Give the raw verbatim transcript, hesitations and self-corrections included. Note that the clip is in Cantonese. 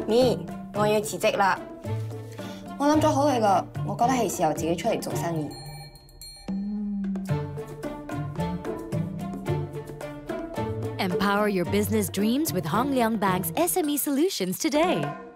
咪，我要辭職啦！我諗咗好耐啦，我覺得係時候自己出嚟做生意。 Empower your business dreams with Hong Leong Bank's S M E solutions today.